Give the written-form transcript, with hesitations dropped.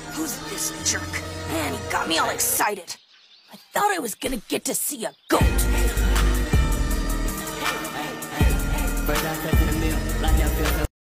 Who's this jerk? Man, he got me all excited. I thought I was gonna get to see a goat. First I step in the middle, like I feel so